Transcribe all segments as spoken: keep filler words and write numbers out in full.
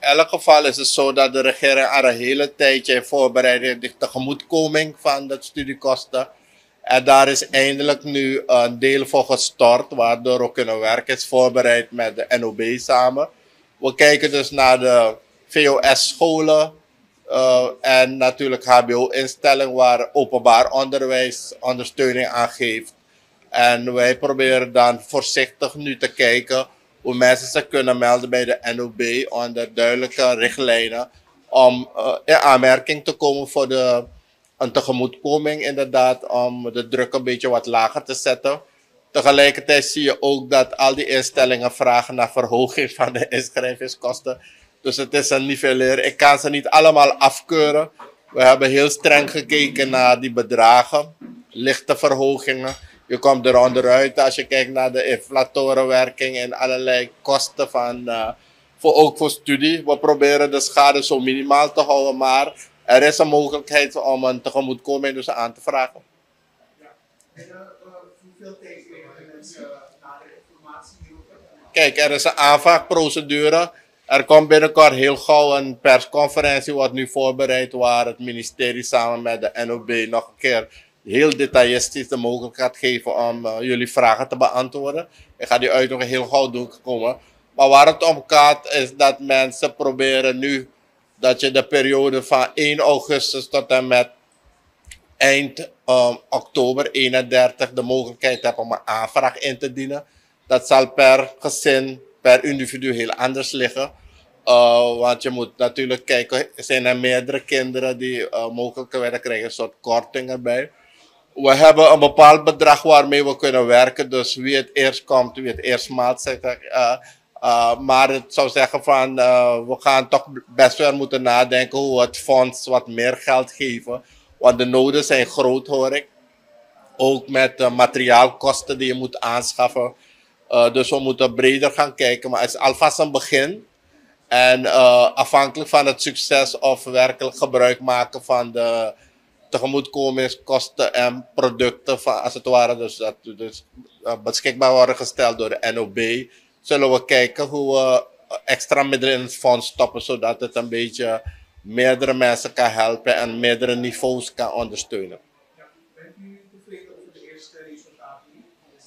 elk geval is het zo dat de regering al een hele tijdje voorbereidt de tegemoetkoming van de studiekosten. En daar is eindelijk nu een deel voor gestort, waardoor we kunnen werken. Is voorbereid met de N O B samen. We kijken dus naar de V O S-scholen uh, en natuurlijk H B O-instellingen waar openbaar onderwijs ondersteuning aan geeft. En wij proberen dan voorzichtig nu te kijken hoe mensen zich kunnen melden bij de N O B onder duidelijke richtlijnen om uh, in aanmerking te komen voor de, een tegemoetkoming inderdaad, om de druk een beetje wat lager te zetten. Tegelijkertijd zie je ook dat al die instellingen vragen naar verhoging van de inschrijvingskosten. Dus het is een nivelleren. Ik kan ze niet allemaal afkeuren. We hebben heel streng gekeken naar die bedragen, lichte verhogingen. Je komt er onderuit als je kijkt naar de inflatorenwerking en allerlei kosten van, uh, voor, ook voor studie. We proberen de schade zo minimaal te houden, maar er is een mogelijkheid om een tegemoetkoming dus aan te vragen. Ja. En uh, uh, hoeveel tijd krijgen mensen uh, naar de informatie hierover? Kijk, er is een aanvraagprocedure. Er komt binnenkort heel gauw een persconferentie, wordt nu voorbereid, waar het ministerie samen met de N O B nog een keer heel detailistisch de mogelijkheid geven om uh, jullie vragen te beantwoorden. Ik ga die uitnodiging heel gauw doen komen. Maar waar het om gaat is dat mensen proberen nu dat je de periode van één augustus tot en met eind um, oktober eenendertig de mogelijkheid hebt om een aanvraag in te dienen. Dat zal per gezin, per individu heel anders liggen. Uh, want je moet natuurlijk kijken, zijn er meerdere kinderen die uh, mogelijk werden krijgen een soort korting erbij. We hebben een bepaald bedrag waarmee we kunnen werken. Dus wie het eerst komt, wie het eerst maalt, zeg ik. Uh, uh, maar het zou zeggen van, uh, we gaan toch best wel moeten nadenken hoe we het fonds wat meer geld geven. Want de noden zijn groot, hoor ik. Ook met uh, materiaalkosten die je moet aanschaffen. Uh, dus we moeten breder gaan kijken. Maar het is alvast een begin. En uh, afhankelijk van het succes of we werkelijk gebruik maken van de tegemoetkomingskosten en producten van, als het ware, dus dat dus, uh, beschikbaar worden gesteld door de N O B, zullen we kijken hoe we extra middelen in het fonds stoppen, zodat het een beetje meerdere mensen kan helpen en meerdere niveaus kan ondersteunen. Ja, bent u tevreden over de eerste resultaten?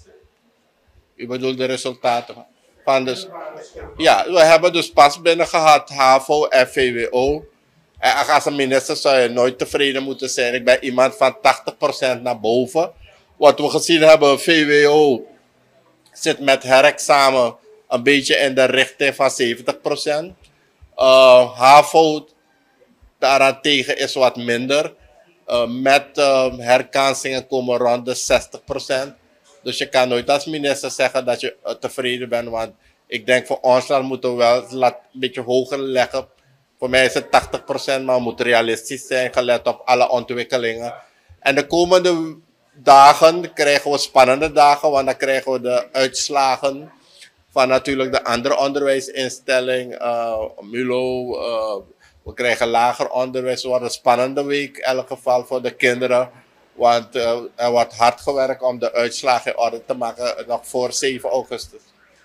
U bedoelt de resultaten van de... Ja, we hebben dus pas binnen gehad HAVO en V W O. En als een minister zou je nooit tevreden moeten zijn. Ik ben iemand van tachtig procent naar boven. Wat we gezien hebben, V W O zit met herexamen een beetje in de richting van zeventig procent. Uh, HAVO daarentegen is wat minder. Uh, met uh, herkansingen komen rond de zestig procent. Dus je kan nooit als minister zeggen dat je uh, tevreden bent. Want ik denk voor ons dan moeten we wel het lat een beetje hoger leggen. Voor mij is het tachtig procent, maar we moeten realistisch zijn, gelet op alle ontwikkelingen. En de komende dagen krijgen we spannende dagen, want dan krijgen we de uitslagen van natuurlijk de andere onderwijsinstelling, uh, M U L O. Uh, we krijgen lager onderwijs. Het wordt een spannende week, in elk geval voor de kinderen. Want uh, er wordt hard gewerkt om de uitslagen in orde te maken, nog voor zeven augustus.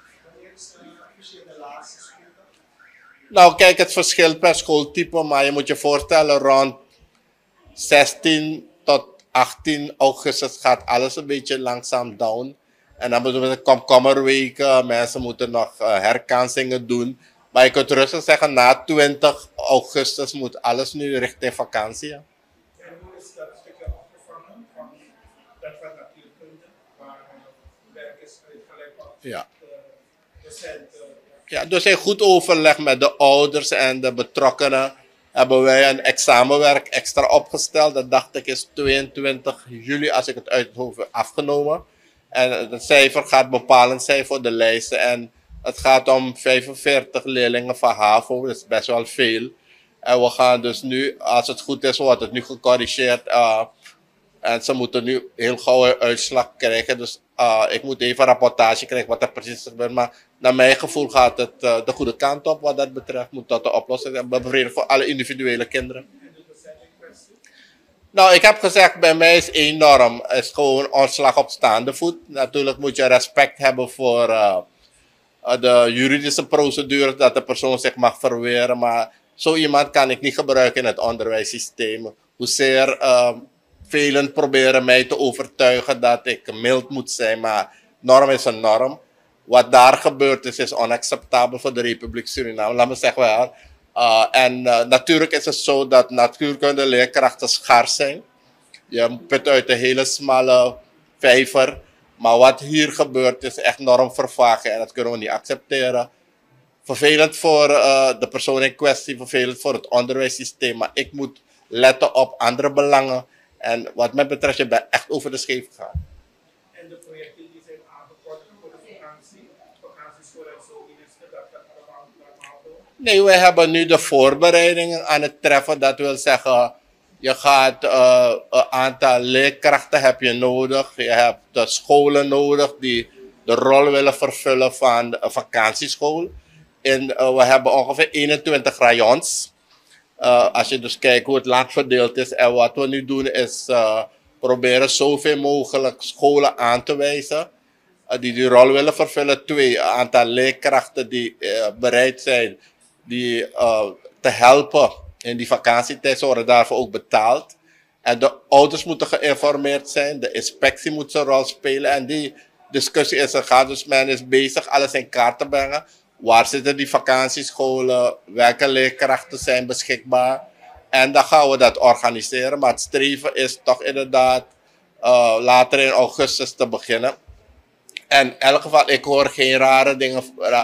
Nou, kijk, het verschilt per schooltype, maar je moet je voorstellen, rond zestien tot achttien augustus gaat alles een beetje langzaam down. En dan moeten we de komkommerweken, mensen moeten nog uh, herkansingen doen. Maar je kunt rustig zeggen, na twintig augustus moet alles nu richting vakantie. Ja. En hoe is dat stukje afgevangen van dat wat natuurlijk punten, waar werk is gelijk op Ja. docenten. Ja, dus in goed overleg met de ouders en de betrokkenen hebben wij een examenwerk extra opgesteld. Dat dacht ik is tweeëntwintig juli, als ik het uit het hoofd heb afgenomen. En het cijfer gaat bepalend zijn voor de lijsten. En het gaat om vijfenveertig leerlingen van HAVO, dat is best wel veel. En we gaan dus nu, als het goed is, wordt het nu gecorrigeerd. Uh, en ze moeten nu heel gauw een uitslag krijgen. Dus uh, ik moet even een rapportage krijgen wat er precies gebeurt. Maar naar mijn gevoel gaat het uh, de goede kant op wat dat betreft. Moet dat de oplossing zijn. Bevrediging voor alle individuele kinderen. Nou, ik heb gezegd, bij mij is één norm. Is gewoon ontslag op staande voet. Natuurlijk moet je respect hebben voor uh, uh, de juridische procedure dat de persoon zich mag verweren. Maar zo iemand kan ik niet gebruiken in het onderwijssysteem. Hoezeer uh, velen proberen mij te overtuigen dat ik mild moet zijn, maar norm is een norm. Wat daar gebeurd is, is onacceptabel voor de Republiek Suriname. Laat me zeggen wel. Uh, en uh, natuurlijk is het zo dat natuurkunde leerkrachten schaars zijn. Je put uit een hele smalle vijver. Maar wat hier gebeurt is echt normvervaging en dat kunnen we niet accepteren. Vervelend voor uh, de persoon in kwestie, vervelend voor het onderwijssysteem. Maar ik moet letten op andere belangen. En wat mij betreft, je bent echt over de scheef gegaan. En de projecten die zijn aangepakt voor de vakantie, vakantieschool en zo, minister, dat gaat allemaal normaal door? Nee, wij hebben nu de voorbereidingen aan het treffen. Dat wil zeggen, je gaat uh, een aantal leerkrachten heb je nodig. Je hebt de scholen nodig die de rol willen vervullen van een vakantieschool. En uh, we hebben ongeveer eenentwintig rayons. Uh, als je dus kijkt hoe het land verdeeld is. En wat we nu doen is uh, proberen zoveel mogelijk scholen aan te wijzen. Uh, die die rol willen vervullen. Twee, een aantal leerkrachten die uh, bereid zijn die, uh, te helpen in die vakantietijd. Ze worden daarvoor ook betaald. En de ouders moeten geïnformeerd zijn. De inspectie moet zijn rol spelen. En die discussie is er gaan. Dus men is bezig alles in kaart te brengen. Waar zitten die vakantiescholen? Welke leerkrachten zijn beschikbaar? En dan gaan we dat organiseren. Maar het streven is toch inderdaad uh, later in augustus te beginnen. En in elk geval, ik hoor geen rare dingen.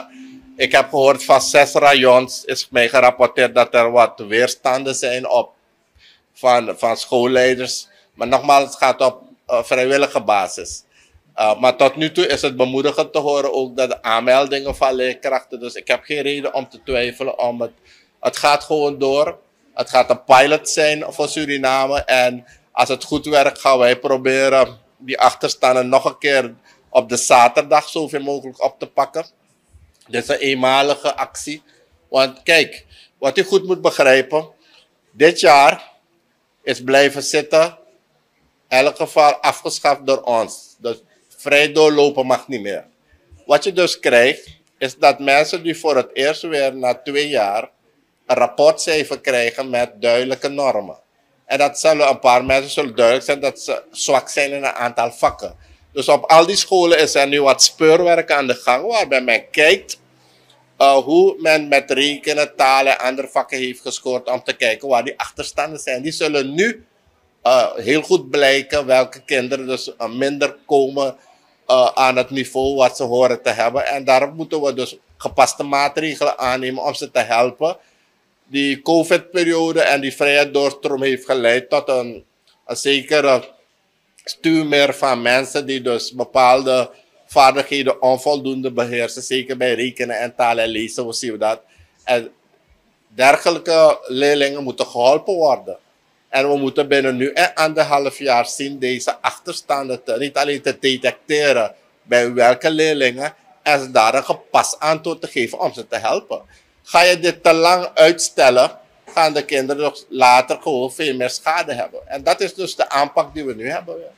Ik heb gehoord van zes rayons is mij gerapporteerd dat er wat weerstanden zijn op, van, van schoolleiders. Maar nogmaals, het gaat op uh, vrijwillige basis. Uh, maar tot nu toe is het bemoedigend te horen ook dat de aanmeldingen van leerkrachten. Dus ik heb geen reden om te twijfelen. Om het, het gaat gewoon door. Het gaat een pilot zijn voor Suriname. En als het goed werkt gaan wij proberen die achterstanden nog een keer op de zaterdag zoveel mogelijk op te pakken. Dit is een eenmalige actie. Want kijk, wat u goed moet begrijpen. Dit jaar is blijven zitten. In elk geval afgeschaft door ons. Dus vrij doorlopen mag niet meer. Wat je dus krijgt, is dat mensen die voor het eerst weer na twee jaar een rapportcijfer krijgen met duidelijke normen. En dat zullen een paar mensen zullen duidelijk zijn dat ze zwak zijn in een aantal vakken. Dus op al die scholen is er nu wat speurwerk aan de gang, waarbij men kijkt uh, hoe men met rekenen, talen en andere vakken heeft gescoord om te kijken waar die achterstanden zijn. Die zullen nu uh, heel goed blijken welke kinderen dus uh, minder komen uh, aan het niveau wat ze horen te hebben. En daarom moeten we dus gepaste maatregelen aannemen om ze te helpen. Die COVID-periode en die vrijheidsdoorstroom heeft geleid tot een, een zekere stuurmeer van mensen die dus bepaalde vaardigheden onvoldoende beheersen. Zeker bij rekenen en talen en lezen, hoe zien we dat. En dergelijke leerlingen moeten geholpen worden. En we moeten binnen nu en anderhalf jaar zien deze achterstanden te, niet alleen te detecteren bij welke leerlingen en ze daar een gepast antwoord te geven om ze te helpen. Ga je dit te lang uitstellen, gaan de kinderen nog later gewoon veel meer schade hebben. En dat is dus de aanpak die we nu hebben. Ja.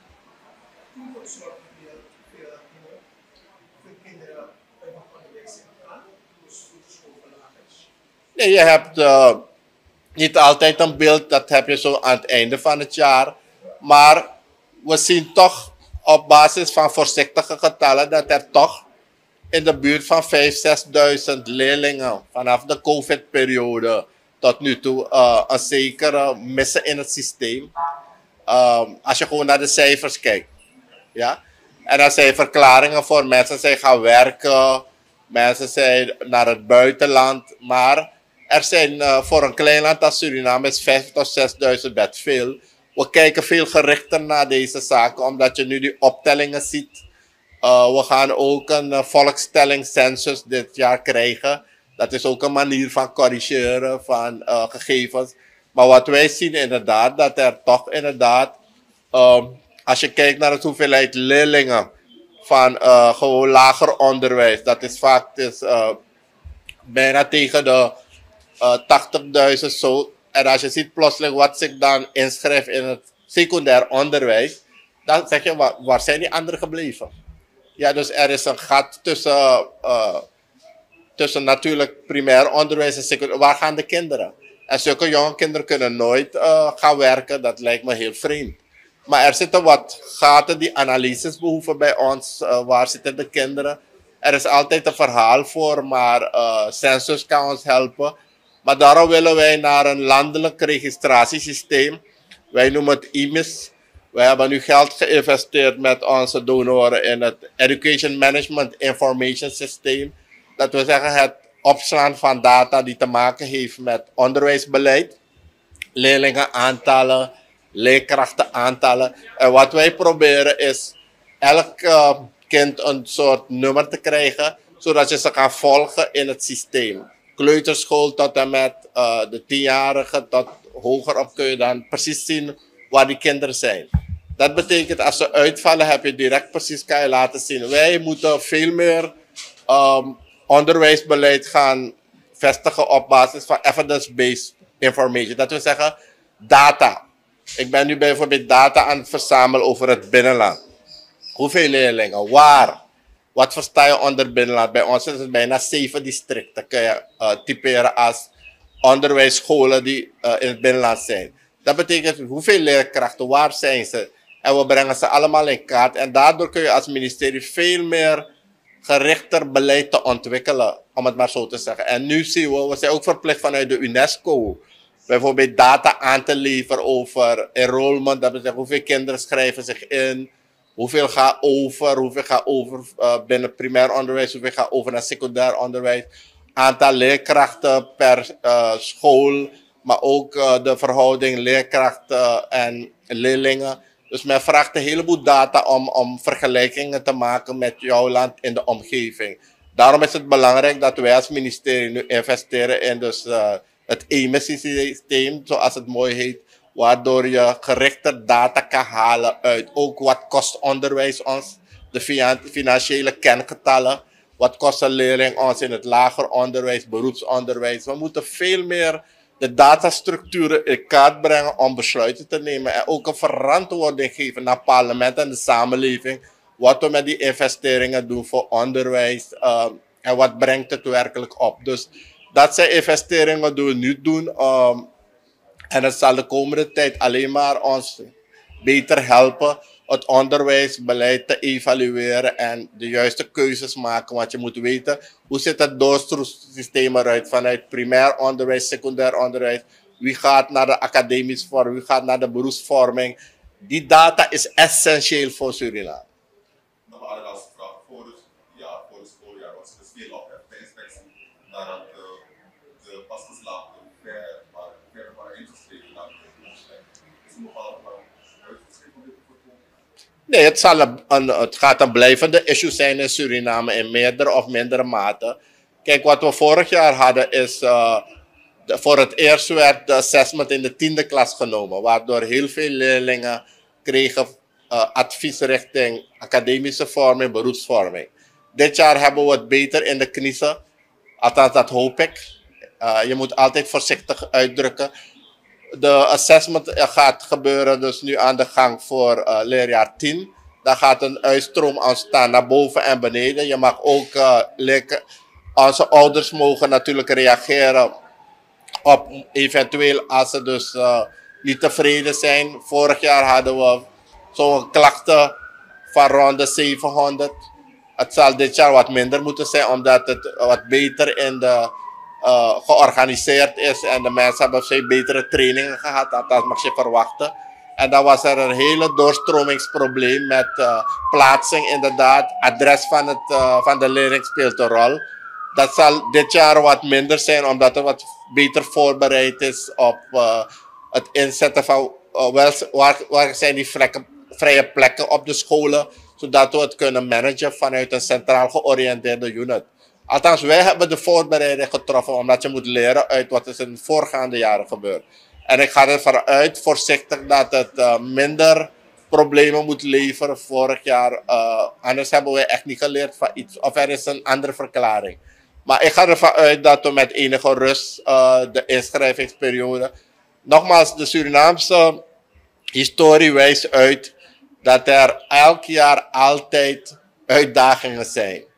Nee, je hebt uh, niet altijd een beeld, dat heb je zo aan het einde van het jaar. Maar we zien toch op basis van voorzichtige getallen dat er toch in de buurt van vijfduizend, zesduizend leerlingen vanaf de COVID-periode tot nu toe uh, een zekere missen in het systeem. Um, als je gewoon naar de cijfers kijkt. Ja? En er zijn verklaringen voor mensen zijn gaan werken, mensen zijn naar het buitenland. Maar er zijn uh, voor een klein land als Suriname is vijfduizend tot zesduizend best veel. We kijken veel gerichter naar deze zaken, omdat je nu die optellingen ziet. Uh, we gaan ook een uh, volkstellingscensus dit jaar krijgen. Dat is ook een manier van corrigeren van uh, gegevens. Maar wat wij zien inderdaad, dat er toch inderdaad, uh, als je kijkt naar de hoeveelheid leerlingen van uh, gewoon lager onderwijs, dat is vaak dus, uh, bijna tegen de uh, tachtigduizend zo. En als je ziet plotseling wat zich dan inschrijft in het secundair onderwijs, dan zeg je, waar, waar zijn die anderen gebleven? Ja, dus er is een gat tussen uh, tussen natuurlijk primair onderwijs en secundair. Waar gaan de kinderen? En zulke jonge kinderen kunnen nooit uh, gaan werken. Dat lijkt me heel vreemd. Maar er zitten wat gaten die analyses behoeven bij ons. Uh, waar zitten de kinderen? Er is altijd een verhaal voor, maar uh, census kan ons helpen. Maar daarom willen wij naar een landelijk registratiesysteem. Wij noemen het I M I S. Wij hebben nu geld geïnvesteerd met onze donoren in het Education Management Information System. Dat wil zeggen het opslaan van data die te maken heeft met onderwijsbeleid, leerlingenaantallen, leerkrachtenaantallen. En wat wij proberen is elk uh, kind een soort nummer te krijgen, zodat je ze kan volgen in het systeem. Kleuterschool tot en met uh, de tienjarigen tot hoger op kun je dan precies zien waar die kinderen zijn. Dat betekent als ze uitvallen heb je direct precies kan je laten zien. Wij moeten veel meer um, onderwijsbeleid gaan vestigen op basis van evidence-based information. Dat wil zeggen data. Ik ben nu bijvoorbeeld data aan het verzamelen over het binnenland. Hoeveel leerlingen? Waar? Wat versta je onder binnenland? Bij ons is het bijna zeven districten. Kun je uh, typeren als onderwijsscholen die uh, in het binnenland zijn. Dat betekent hoeveel leerkrachten, waar zijn ze? En we brengen ze allemaal in kaart. En daardoor kun je als ministerie veel meer gerichter beleid te ontwikkelen, om het maar zo te zeggen. En nu zien we, we zijn ook verplicht vanuit de UNESCO, bijvoorbeeld data aan te leveren over enrollment. Dat betekent hoeveel kinderen schrijven zich in, hoeveel gaat over, hoeveel gaat over uh, binnen primair onderwijs, hoeveel gaat over naar secundair onderwijs. Aantal leerkrachten per uh, school, maar ook uh, de verhouding leerkrachten en leerlingen. Dus men vraagt een heleboel data om, om vergelijkingen te maken met jouw land in de omgeving. Daarom is het belangrijk dat wij als ministerie nu investeren in dus, uh, het E M I S-systeem, zoals het mooi heet, waardoor je gerichter data kan halen uit ook wat kost onderwijs ons, de financiële kengetallen, wat kost een leerling ons in het lager onderwijs, beroepsonderwijs. We moeten veel meer de datastructuren in kaart brengen om besluiten te nemen en ook een verantwoording geven naar het parlement en de samenleving. Wat we met die investeringen doen voor onderwijs uh, en wat brengt het werkelijk op. Dus dat zijn investeringen die we nu doen um, en het zal de komende tijd alleen maar ons beter helpen het onderwijsbeleid te evalueren en de juiste keuzes maken. Want je moet weten, hoe ziet het doorstroomsysteem eruit vanuit primair onderwijs, secundair onderwijs. Wie gaat naar de academisch vorming, wie gaat naar de beroepsvorming. Die data is essentieel voor Suriname. Nog een allerlaatste vraag. Voor het, ja, voor het schooljaar was er veel ophef bij inspectie nadat de, de pas geslaagde ver, maar ver waren ingeschreven naar de doelstelling. Is er nog allemaal uitgeschreven om dit te voorkomen? Nee, het, zal een, een, het gaat een blijvende issue zijn in Suriname in meerdere of mindere mate. Kijk, wat we vorig jaar hadden is, uh, de, voor het eerst werd de assessment in de tiende klas genomen, waardoor heel veel leerlingen kregen uh, advies richting academische vorming, beroepsvorming. Dit jaar hebben we het beter in de kniezen, althans dat hoop ik. Uh, je moet altijd voorzichtig uitdrukken. De assessment gaat gebeuren dus nu aan de gang voor uh, leerjaar tien. Daar gaat een uitstroom ontstaan naar boven en beneden. Je mag ook, uh, lekker, onze ouders mogen natuurlijk reageren op eventueel als ze dus uh, niet tevreden zijn. Vorig jaar hadden we zo'n klachten van rond de zevenhonderd. Het zal dit jaar wat minder moeten zijn omdat het wat beter in de Uh, georganiseerd is en de mensen hebben veel betere trainingen gehad, dat mag je verwachten. En dan was er een hele doorstromingsprobleem met uh, plaatsing inderdaad, adres van, het, uh, van de leerling speelt een rol. Dat zal dit jaar wat minder zijn omdat het wat beter voorbereid is op uh, het inzetten van uh, wel, waar, waar zijn die vlekken, vrije plekken op de scholen, zodat we het kunnen managen vanuit een centraal georiënteerde unit. Althans, wij hebben de voorbereiding getroffen omdat je moet leren uit wat is in de voorgaande jaren gebeurd. En ik ga ervan uit, voorzichtig, dat het uh, minder problemen moet leveren vorig jaar. Uh, anders hebben wij echt niet geleerd van iets. Of er is een andere verklaring. Maar ik ga ervan uit dat we met enige rust uh, de inschrijvingsperiode... Nogmaals, de Surinaamse historie wijst uit dat er elk jaar altijd uitdagingen zijn.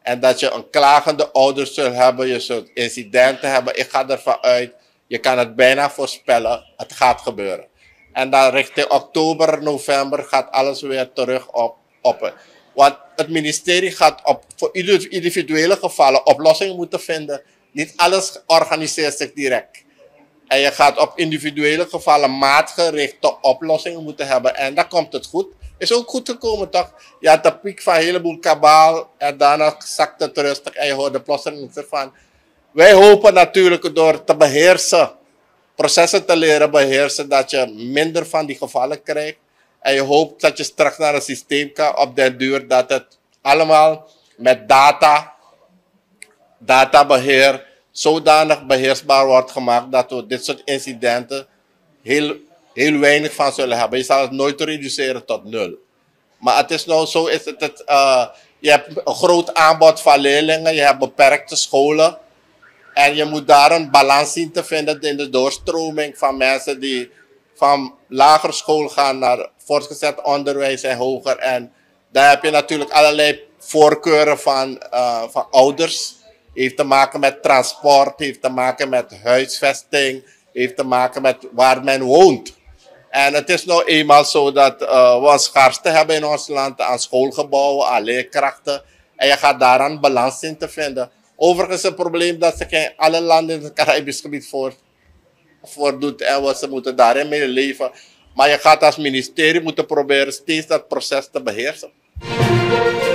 En dat je een klagende ouder zult hebben, je zult incidenten hebben. Ik ga ervan uit, je kan het bijna voorspellen, het gaat gebeuren. En dan richting oktober, november gaat alles weer terug op, op. Want het ministerie gaat op, voor ieder individuele gevallen oplossingen moeten vinden. Niet alles organiseert zich direct. En je gaat op individuele gevallen maatgerichte oplossingen moeten hebben. En dan komt het goed. Is ook goed gekomen toch? Je had de piek van een heleboel kabaal. En daarna zakt het rustig en je hoort de plotseling ervan. Wij hopen natuurlijk door te beheersen, processen te leren beheersen, dat je minder van die gevallen krijgt. En je hoopt dat je straks naar een systeem kan op den duur dat het allemaal met data, databeheer, zodanig beheersbaar wordt gemaakt dat we dit soort incidenten heel, heel weinig van zullen hebben. Je zal het nooit reduceren tot nul. Maar het is nou zo, is het, het, uh, je hebt een groot aanbod van leerlingen, je hebt beperkte scholen. En je moet daar een balans zien te vinden in de doorstroming van mensen die van lagere school gaan naar voortgezet onderwijs en hoger. En daar heb je natuurlijk allerlei voorkeuren van, uh, van ouders. Heeft te maken met transport, heeft te maken met huisvesting, heeft te maken met waar men woont. En het is nou eenmaal zo dat uh, we een schaarste hebben in ons land aan schoolgebouwen, aan leerkrachten. En je gaat daar een balans in te vinden. Overigens een probleem dat zich in alle landen in het Caribisch gebied voor, voordoet en we ze moeten daarin mee leven. Maar je gaat als ministerie moeten proberen steeds dat proces te beheersen.